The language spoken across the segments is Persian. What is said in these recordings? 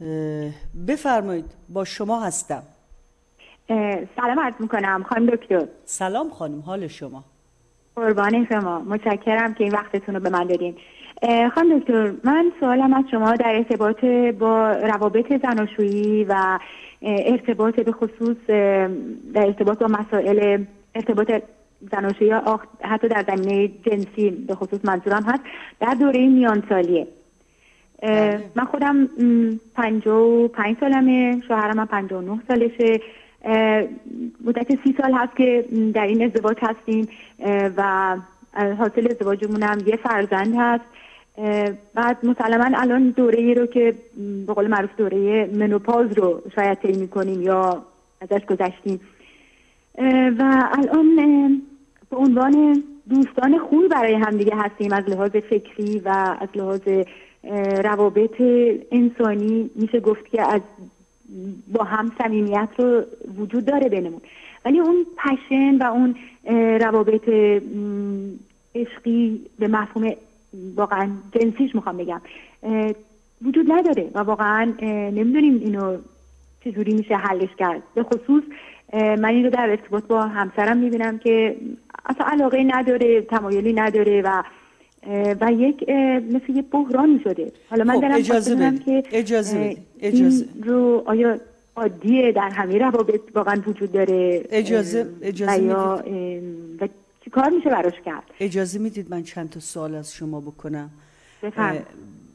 بفرمایید، با شما هستم. سلام عرض میکنم خانم دکتر. سلام خانم، حال شما؟ قربان شما، متشکرم که این وقتتون رو به من دادین. خانم دکتر، من سوالم از شما در ارتباط با روابط زناشویی و ارتباط به خصوص در ارتباط با مسائل ارتباط زناشویی حتی در زمینه جنسی به خصوص منظورم هست در دوره میان سالیه. من خودم 55 سالمه، شوهرم هم 59 سالشه. مدت 30 سال هست که در این ازدواج هستیم و حاصل ازدواجمون هم یه فرزند هست. بعد مسلما الان دوره‌ای رو که به قول معروف دوره منوپاز رو شاید طی می‌کنیم یا ازش گذشتیم و الان به عنوان دوستان خوب برای همدیگه هستیم از لحاظ فکری و از لحاظ روابط انسانی. میشه گفت که از با هم صمیمیت رو وجود داره بینمون، ولی اون پشن و اون روابط عشقی به مفهوم واقعا جنسیش میخوام بگم وجود نداره و واقعا نمیدونیم اینو چجوری میشه حلش کرد. به خصوص من این رو در ارتباط با همسرم میبینم که اصلا علاقه نداره، تمایلی نداره و یک مثل یه بحرانی شده. حالا من دارم اجازه این رو آیا عادیه در همه روابط واقعا وجود داره اجازه و چی کار میشه براش کرد؟ اجازه میدید من چند تا سوال از شما بکنم؟ بفرمایید.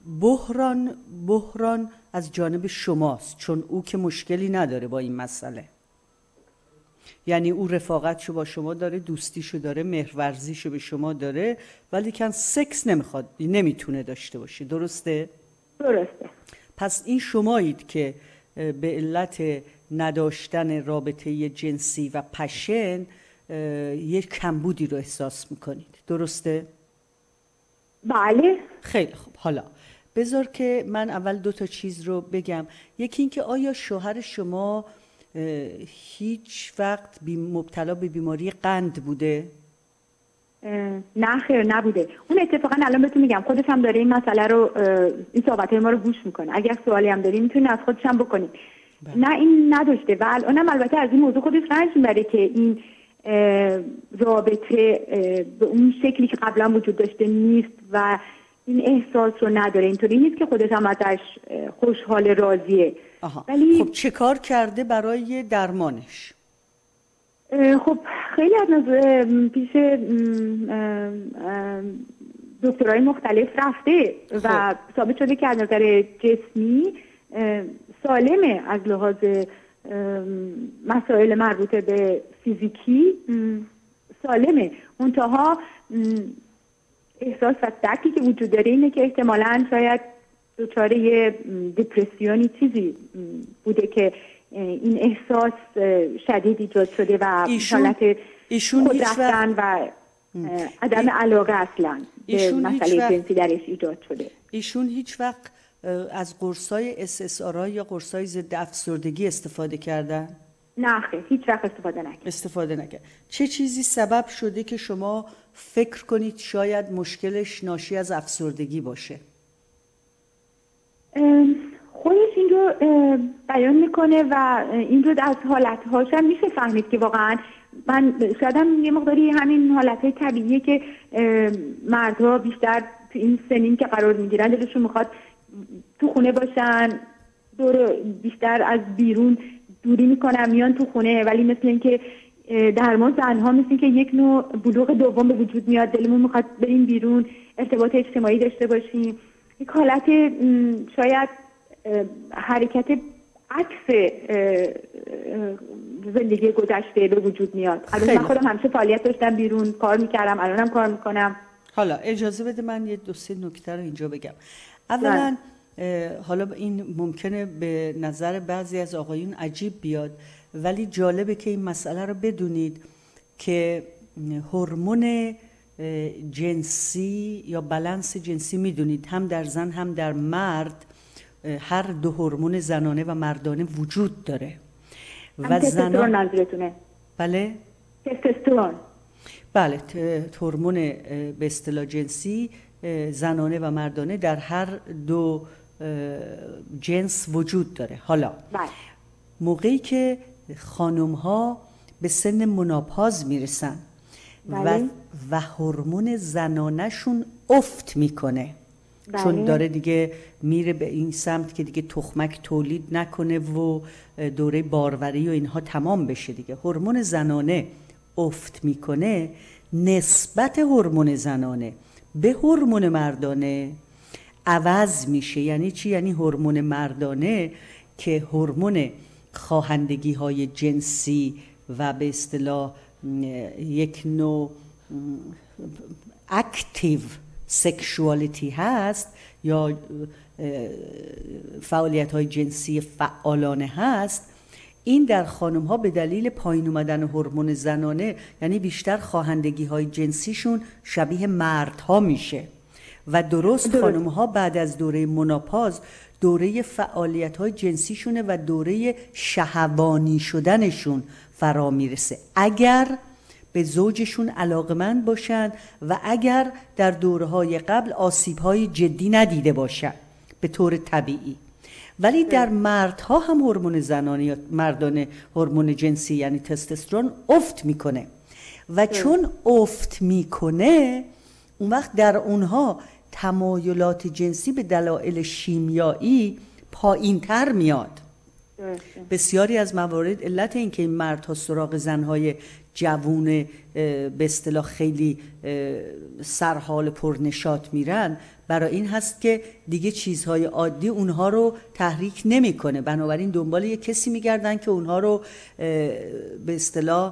بحران از جانب شماست، چون او که مشکلی نداره با این مسئله، یعنی او رفاقتشو با شما داره، دوستیشو داره، مهرورزیشو به شما داره، ولی کن سکس نمیتونه داشته باشه. درسته؟ درسته. پس این شمایید که به علت نداشتن رابطه جنسی و پشن یک کمبودی رو احساس میکنید. درسته؟ بله. خیلی خوب. حالا بذار که من اول 2 تا چیز رو بگم. یکی این که آیا شوهر شما هیچ وقت مبتلا به بیماری قند بوده؟ نه خیر نبوده. اون اتفاقا الان بهتون میگم خودش هم داره این مسئله رو، این صحبت‌های ما رو گوش میکنه. اگر سوالی هم دارین میتونید از خودش هم بکنید. نه این نداشته و الانم البته از این موضوع خودش رنج میبره که این رابطه به اون شکلی که قبلا وجود داشته نیست و این احساس رو نداره. اینطوری نیست که خودش هم ازش خوشحال راضیه. ولی خب چه کار کرده برای درمانش؟ خب خیلی از نظر پیش دکترهای مختلف رفته و ثابت شده که از نظر جسمی سالمه، از لحاظ مسائل مربوط به فیزیکی سالمه. منتها احساس و درکی که وجود داره اینه که احتمالاً شاید دچار یه دپرسیونی چیزی بوده که این احساس شدید ایجاد شده و حالت خود رفتن و عدم علاقه اصلا به مسئله جنسی درش ایجاد شده. ایشون هیچ وقت از قرصای SSRI یا قرصای ضد افسردگی استفاده کردن؟ نه خیر، هیچ وقت استفاده نکرد. چه چیزی سبب شده که شما فکر کنید شاید مشکلش ناشی از افسردگی باشه؟ خودش این رو بیان میکنه و این رو از حالتهاش هم میشه فهمید که واقعا من شاید هم یه مقداری همین حالتهای طبیعیه که مردها بیشتر تو این سنین که قرار میگیرن دلشون میخواد تو خونه باشن، بیشتر از بیرون دوری میکنن، میان تو خونه. ولی مثل این که در ما زنها مثل این که یک نوع بلوغ دوم به وجود میاد، دلمون میخواد بریم بیرون، ارتباط اجتماعی داشته باشیم. یک حالت شاید حرکت عکس زندگی گذشته به وجود میاد. الان من خودم همیشه فعالیت داشتم، بیرون کار میکردم، الانم کار میکنم. حالا اجازه بده من یه 2-3 نکته رو اینجا بگم. اولا حالا این ممکنه به نظر بعضی از آقایون عجیب بیاد، ولی جالبه که این مسئله رو بدونید که هورمون جنسی یا بالانس جنسی میدونید هم در زن هم در مرد هر دو هورمون زنانه و مردانه وجود داره و تستوسترون منظورتونه؟ بله تستوسترون. بله، هورمون به اصطلاح جنسی زنانه و مردانه در هر دو جنس وجود داره. حالا موقعی که خانم ها به سن مناپاز میرسن و هورمون زنانه‌شون افت میکنه، چون داره دیگه میره به این سمت که دیگه تخمک تولید نکنه و دوره باروری و اینها تمام بشه دیگه، هورمون زنانه افت میکنه، نسبت هورمون زنانه به هورمون مردانه عوض میشه. یعنی چی؟ یعنی هورمون مردانه که هورمون خواهندگی های جنسی و به اصطلاح یک نوع اکتیو سکشوالیتی هست یا فعالیت های جنسی فعالانه هست، این در خانم ها به دلیل پایین اومدن هورمون زنانه، یعنی بیشتر خواهندگی های جنسیشون شبیه مردها میشه و درست خانم ها بعد از دوره مناپاز دوره فعالیت های جنسیشونه و دوره شهوانی شدنشون فرا میرسه، اگر به زوجشون علاقمند باشن و اگر در دوره‌های قبل آسیب‌های جدی ندیده باشن به طور طبیعی. ولی در مردها هم هورمون زنانه یا مردانه هورمون جنسی یعنی تستوسترون افت میکنه و چون افت میکنه اون وقت در اونها تمایلات جنسی به دلایل شیمیایی پایین‌تر میاد. بسیاری از موارد علت این که این مردها سراغ زنهای جوون به اصطلاح خیلی سرحال پرنشاط میرن برای این هست که دیگه چیزهای عادی اونها رو تحریک نمیکنه، بنابراین دنبال یه کسی میگردن که اونها رو به اصطلاح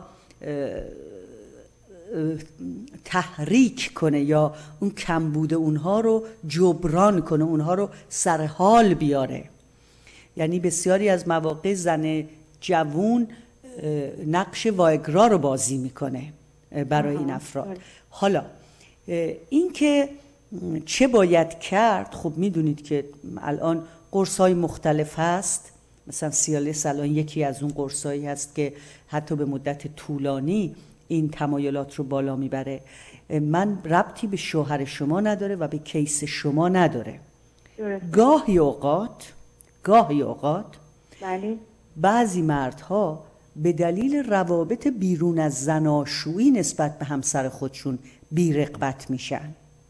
تحریک کنه یا اون کمبود اونها رو جبران کنه، اونها رو سر حال بیاره. یعنی بسیاری از مواقع زن جوون نقش وایگرا رو بازی میکنه برای این افراد. حالا این که چه باید کرد، خب میدونید که الان قرص‌های مختلف هست، مثلا سیالیس الان یکی از اون قرصایی هست که حتی به مدت طولانی این تمایلات رو بالا میبره. من ربطی به شوهر شما نداره و به کیس شما نداره. گاهی اوقات بله. بعضی مردها به دلیل روابط بیرون از زناشویی نسبت به همسر خودشون بی‌رغبت میشن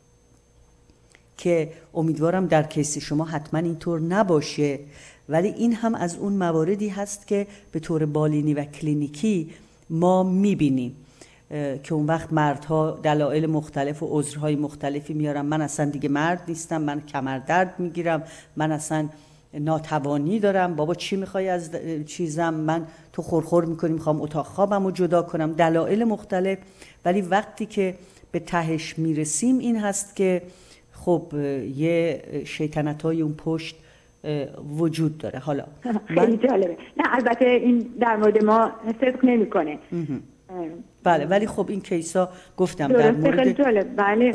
که امیدوارم در کیس شما حتما اینطور نباشه، ولی این هم از اون مواردی هست که به طور بالینی و کلینیکی ما میبینیم که اون وقت مردها دلایل مختلف و عذرهای مختلفی میارن. من اصلا دیگه مرد نیستم، من کمردرد میگیرم، من اصلا ناتوانی دارم، بابا چی میخوای از چیزم، من تو خورخور میکنی میخوام اتاق خوابم رو جدا کنم، دلایل مختلف. ولی وقتی که به تهش میرسیم این هست که خب یه شیطنت‌های اون پشت وجود داره. حالا خیلی جالبه. نه البته این در مورد ما صدق نمیکنه. بله، ولی خب این کیسا گفتم در مورد خیلی جالب. بله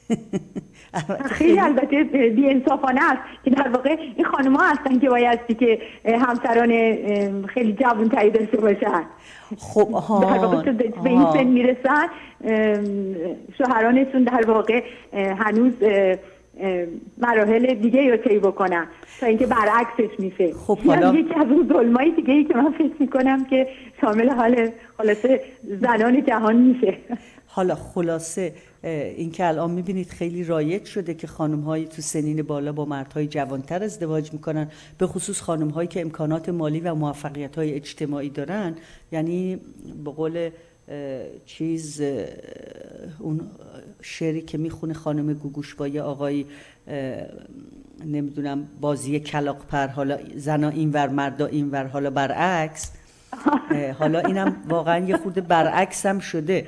خیلی البته بی‌انصافانه است که در واقع این خانم‌ها هستن که بایستی که همسران خیلی جوان‌تری داشته باشن. خب در واقع به این سن میرسن شوهرانشون در واقع هنوز مراحل دیگه رو طی بکنن تا اینکه برعکسش میشه. خب حالا یکی از اون ظلمای دیگه‌ای که من فکر میکنم که شامل حال خلاصه زنان جهان میشه. حالا خلاصه این که الان میبینید خیلی رایج شده که خانم‌های تو سنین بالا با مردهای جوانتر ازدواج میکنن، به خصوص خانم‌هایی که امکانات مالی و موفقیت‌های اجتماعی دارن. یعنی به قول اون شعری که میخونه خانم گوگوش با یه آقای نمیدونم بازی کلاغ پر، حالا زنا اینور مردا اینور، حالا برعکس. حالا اینم واقعا یه خورده برعکس هم شده.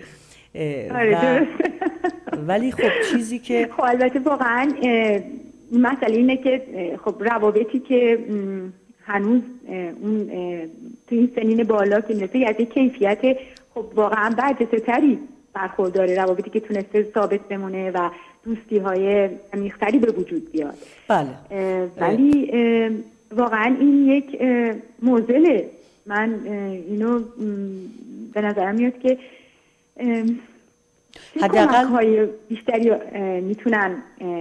ولی خب چیزی که خب البته واقعا مسئله اینه که خب روابطی که هنوز اون تو این سنین بالا که میرسه از کیفیت خب واقعا برجسته تری برخورداره، روابطی که تونسته ثابت بمونه و دوستی های عمیق‌تری به وجود بیاد. بله. ولی واقعا این یک معضله. من اینو به نظرم میاد که حداقل های بیشتری میتونن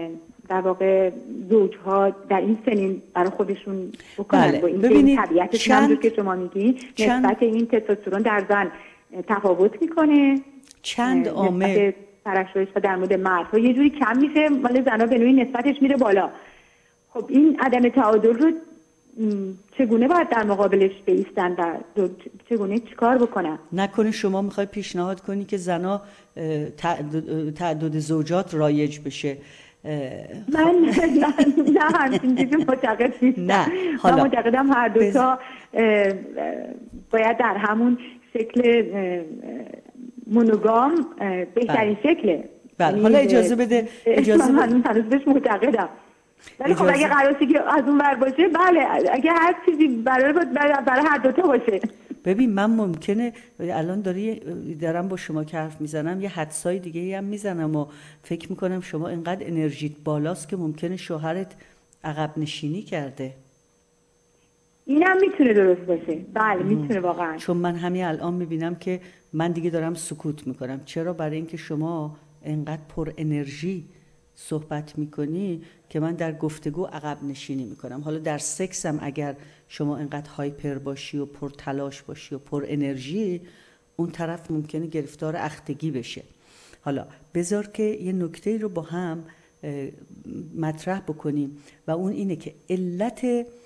در واقع زوجها در این سنین برای خودشون بکنن؟ بله. با این طبیعتش همونجور که شما میگی نسبت این تستوسترون در زن تفاوت میکنه، چند عامل ترشحش در مورد مردها یه جوری کم میشه، مال زنها به نوعی نسبتش میره بالا. خب این عدم تعادل رو چگونه باید در مقابلش بایستن و چگونه چیکار بکنن؟ نکنه شما میخوای پیشنهاد کنی که زنا تعدد زوجات رایج بشه؟ من نه همچین چیزی معتقد نیستم. نه من معتقدم هر دوتا باید در همون شکل مونوگام بهترین شکله. بله حالا اجازه بده، من هنوز بهش معتقدم، ولی خب اگه قراره که از اون ور باشه، بله اگه هر چیزی برای هر دوتا باشه. ببین من ممکنه الان دارم با شما که حرف میزنم یه حدسای دیگه هم میزنم و فکر میکنم شما اینقدر انرژیت بالاست که ممکنه شوهرت عقب نشینی کرده. اینم میتونه درست باشه، بله میتونه واقعا. چون من همین الان میبینم که من دیگه دارم سکوت میکنم. چرا؟ برای اینکه شما اینقدر پر انرژی صحبت میکنی که من در گفتگو عقب نشینی میکنم. حالا در سکس هم اگر شما اینقدر هایپر باشی و پر تلاش باشی و پر انرژی، اون طرف ممکنه گرفتار اختگی بشه. حالا بذار که یه نکته رو با هم مطرح بکنیم و اون اینه که علت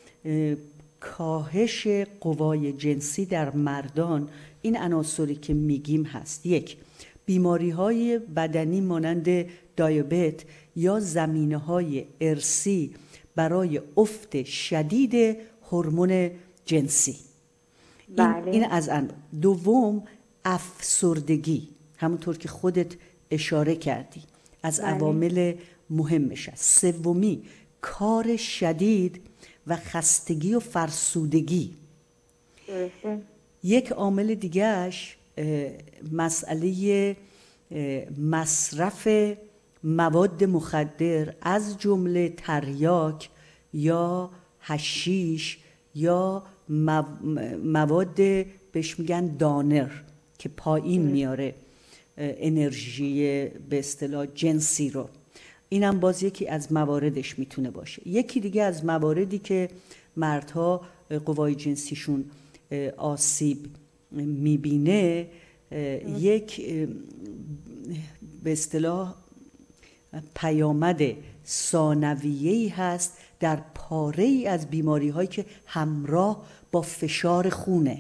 کاهش قوای جنسی در مردان این عناصری که میگیم هست. یک، بیماری‌های بدنی مانند دیابت یا زمینه‌های ارثی برای افت شدید هورمون جنسی. بله. این از دوم، افسردگی، همونطور که خودت اشاره کردی، از عوامل مهمش است. سومی، کار شدید و خستگی و فرسودگی. درسته. یک عامل دیگهش مسئله مصرف مواد مخدر از جمله تریاک یا حشیش یا مواد بهش میگن دانر که پایین میاره انرژی به اصطلاح جنسی رو. اینم باز یکی از مواردش میتونه باشه. یکی دیگه از مواردی که مردها قوای جنسیشون آسیب میبینه یک به اصطلاح پیامد ثانویه‌ای هست در پاره‌ای از بیماری‌هایی که همراه با فشار خونه.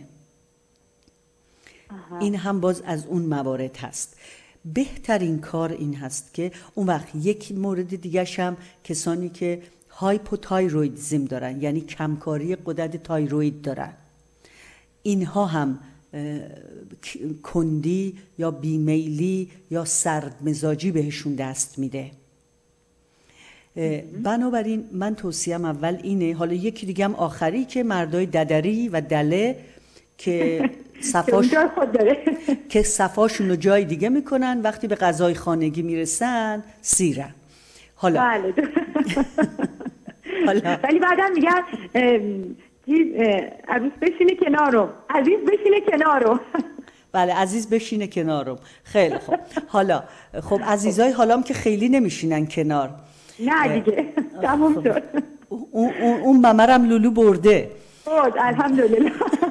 این هم باز از اون موارد هست. بهترین کار این هست که اون وقت یک مورد دیگه هم کسانی که هایپوتایرویدزم دارن، یعنی کمکاری غدد تایروید دارن، اینها هم کندی یا بیمیلی یا سردمزاجی بهشون دست میده. بنابراین من توصیهم اول اینه. حالا یکی دیگه هم آخری که مردای ددری و دله که صفاشون رو جای دیگه میکنن، وقتی به غذای خانگی میرسن سیرن. حالا ولی بعدم میگن عزیز بشینه کنارم، عزیز بشینه کنارم. بله عزیز بشینه کنارم. خیلی خوب. حالا خب عزیزای حالام که خیلی نمیشینن کنار. نه دیگه تموم شد. اون ممرم لولو برده. الحمدلله.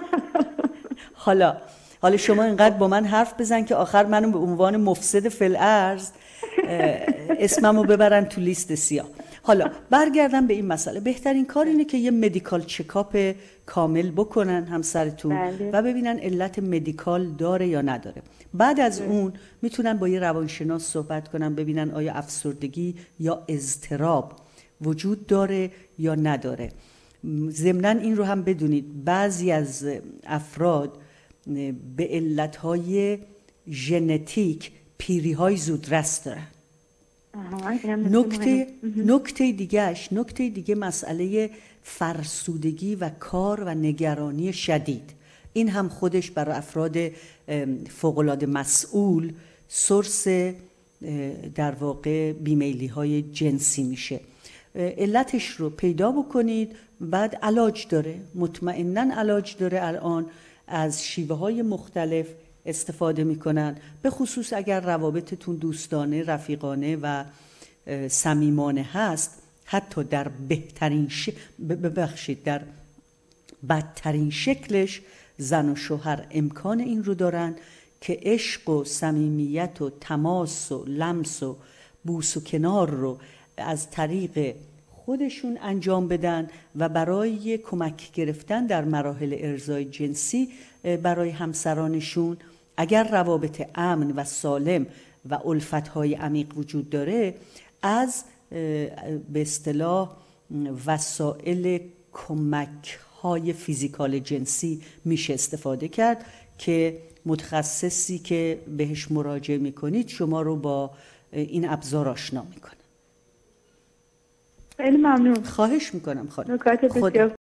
حالا شما اینقدر با من حرف بزن که آخر منو به عنوان مفسد فی الارض اسممو ببرن تو لیست سیاه. حالا برگردم به این مسئله. بهترین کار اینه که یه مدیکال چکاپ کامل بکنن همسرتون و ببینن علت مدیکال داره یا نداره. بعد از اون میتونن با یه روانشناس صحبت کنن، ببینن آیا افسردگی یا اضطراب وجود داره یا نداره. ضمناً این رو هم بدونید بعضی از افراد به علتهای ژنتیک پیری‌های زودرس دارن. نکته دیگه مسئله فرسودگی و کار و نگرانی شدید. این هم خودش برای افراد فوق‌العاده مسئول سورس در واقع بیمیلی های جنسی میشه. علتش رو پیدا بکنید، بعد علاج داره، مطمئناً علاج داره. الان از شیوه های مختلف استفاده میکنن، به خصوص اگر روابطتون دوستانه، رفیقانه و صمیمانه هست، حتی در در بدترین شکلش زن و شوهر امکان این رو دارن که عشق و صمیمیت و تماس و لمس و بوس و کنار رو از طریق خودشون انجام بدن و برای کمک گرفتن در مراحل ارضای جنسی برای همسرانشون، اگر روابط امن و سالم و الفت‌های عمیق وجود داره، از به اصطلاح وسایل کمک‌های فیزیکال جنسی میشه استفاده کرد که متخصصی که بهش مراجعه میکنید شما رو با این ابزار آشنا میکنه. خیلی ممنون. خواهش میکنم خانم. نکات بسیار